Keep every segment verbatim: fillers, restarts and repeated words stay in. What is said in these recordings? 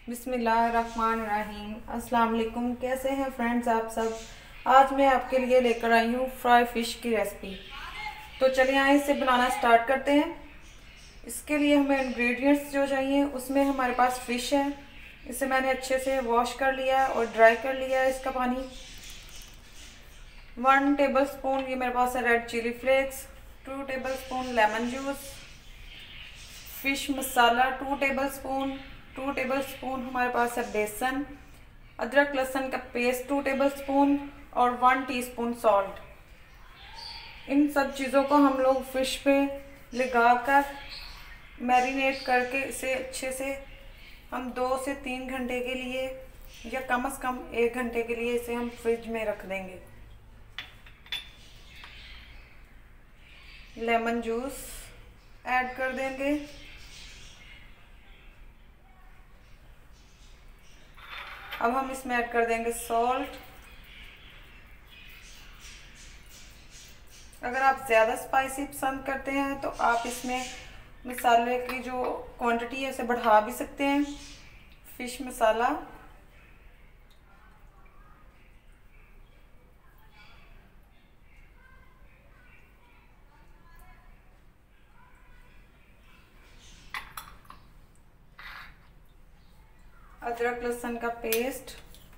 बिस्मिल्लाहिर्रहमानिर्रहीम। अस्सलाम वालेकुम। कैसे हैं फ्रेंड्स आप सब। आज मैं आपके लिए लेकर आई हूँ फ्राई फ़िश की रेसिपी। तो चलिए आइए इसे बनाना स्टार्ट करते हैं। इसके लिए हमें इंग्रेडिएंट्स जो चाहिए उसमें हमारे पास फ़िश है। इसे मैंने अच्छे से वॉश कर लिया और ड्राई कर लिया है इसका पानी। वन टेबल स्पून ये मेरे पास है red chili flakes, two tablespoon lemon juice, fish masala two tablespoon, two tablespoon हमारे पास है बेसन, अदरक लहसुन का पेस्ट टू टेबल स्पून और वन टीस्पून सॉल्ट। इन सब चीज़ों को हम लोग फ़िश पे लगाकर मैरिनेट करके इसे अच्छे से हम दो से तीन घंटे के लिए या कम से कम एक घंटे के लिए इसे हम फ्रिज में रख देंगे। लेमन जूस ऐड कर देंगे। अब हम इसमें ऐड कर देंगे सॉल्ट। अगर आप ज़्यादा स्पाइसी पसंद करते हैं तो आप इसमें मसाले की जो क्वांटिटी है उसे बढ़ा भी सकते हैं। फ़िश मसाला, अदरक लहसुन का पेस्ट,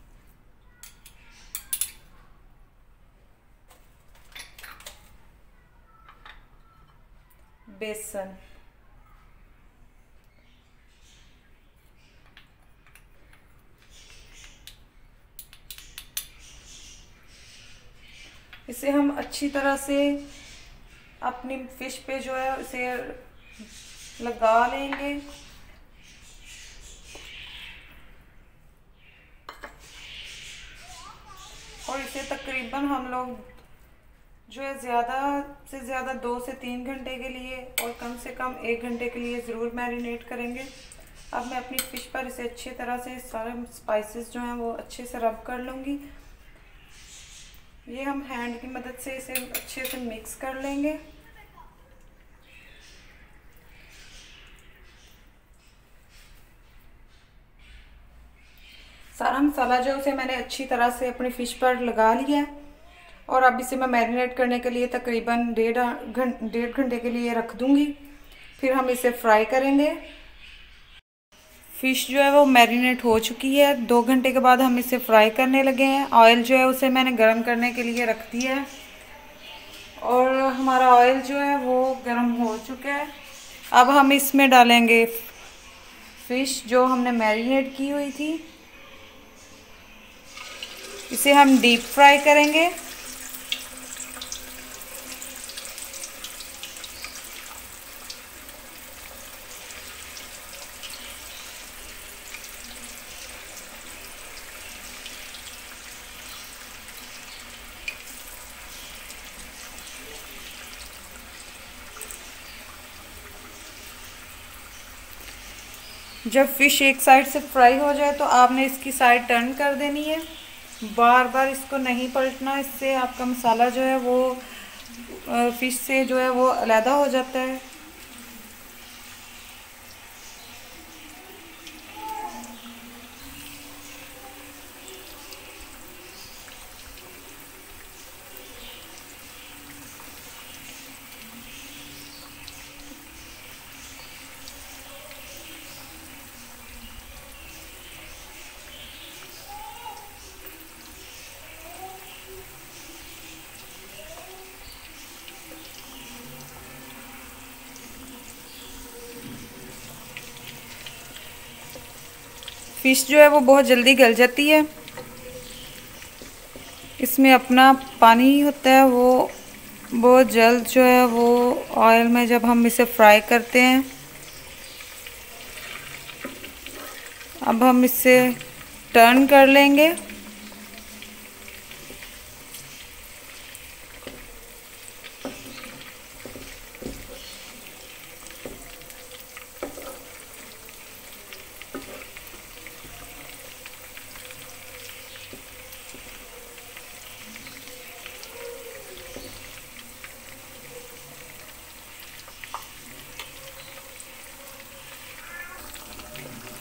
बेसन, इसे हम अच्छी तरह से अपनी फ़िश पे जो है उसे लगा लेंगे। और इसे तकरीबन हम लोग जो है ज़्यादा से ज़्यादा दो से तीन घंटे के लिए और कम से कम एक घंटे के लिए ज़रूर मैरिनेट करेंगे। अब मैं अपनी फ़िश पर इसे अच्छी तरह से सारे स्पाइसेस जो हैं वो अच्छे से रब कर लूँगी। ये हम हैंड की मदद से इसे अच्छे से मिक्स कर लेंगे। सारा मसाला जो उसे मैंने अच्छी तरह से अपनी फ़िश पर लगा लिया है और अब इसे मैं मैरिनेट करने के लिए तकरीबन डेढ़ घंटे डेढ़ घंटे के लिए रख दूँगी। फिर हम इसे फ्राई करेंगे। फ़िश जो है वो मैरिनेट हो चुकी है। दो घंटे के बाद हम इसे फ्राई करने लगे हैं। ऑयल जो है उसे मैंने गर्म करने के लिए रख दिया है और हमारा ऑयल जो है वो गर्म हो चुका है। अब हम इसमें डालेंगे फ़िश जो हमने मैरिनेट की हुई थी। इसे हम डीप फ्राई करेंगे। जब फ़िश एक साइड से फ्राई हो जाए तो आपने इसकी साइड टर्न कर देनी है। बार बार इसको नहीं पलटना, इससे आपका मसाला जो है वो फ़िश से जो है वो अलग हो जाता है। फ़िश जो है वो बहुत जल्दी गल जाती है। इसमें अपना पानी होता है वो बहुत जल्द जो है वो ऑयल में जब हम इसे फ्राई करते हैं। अब हम इसे टर्न कर लेंगे।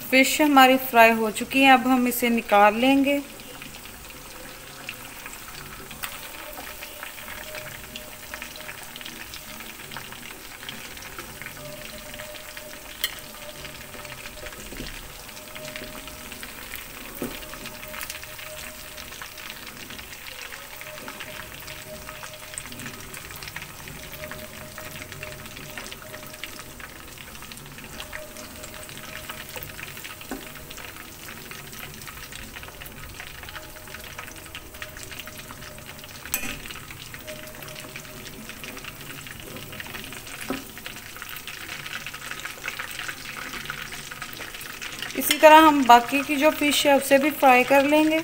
फिश हमारी फ्राई हो चुकी है, अब हम इसे निकाल लेंगे। इसी तरह हम बाकी की जो फिश है उसे भी फ्राई कर लेंगे।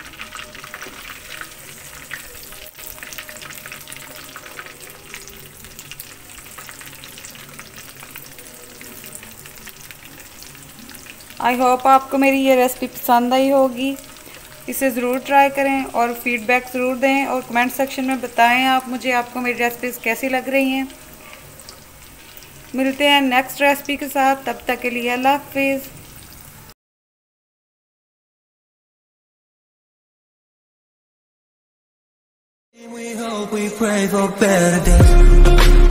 आई होप आपको मेरी ये रेसिपी पसंद आई होगी। इसे ज़रूर ट्राई करें और फीडबैक ज़रूर दें और कमेंट सेक्शन में बताएं आप मुझे आपको मेरी रेसिपीज़ कैसी लग रही हैं। मिलते हैं नेक्स्ट रेसिपी के साथ, तब तक के लिए अल्लाह हाफिज़। We hope, we pray for better days.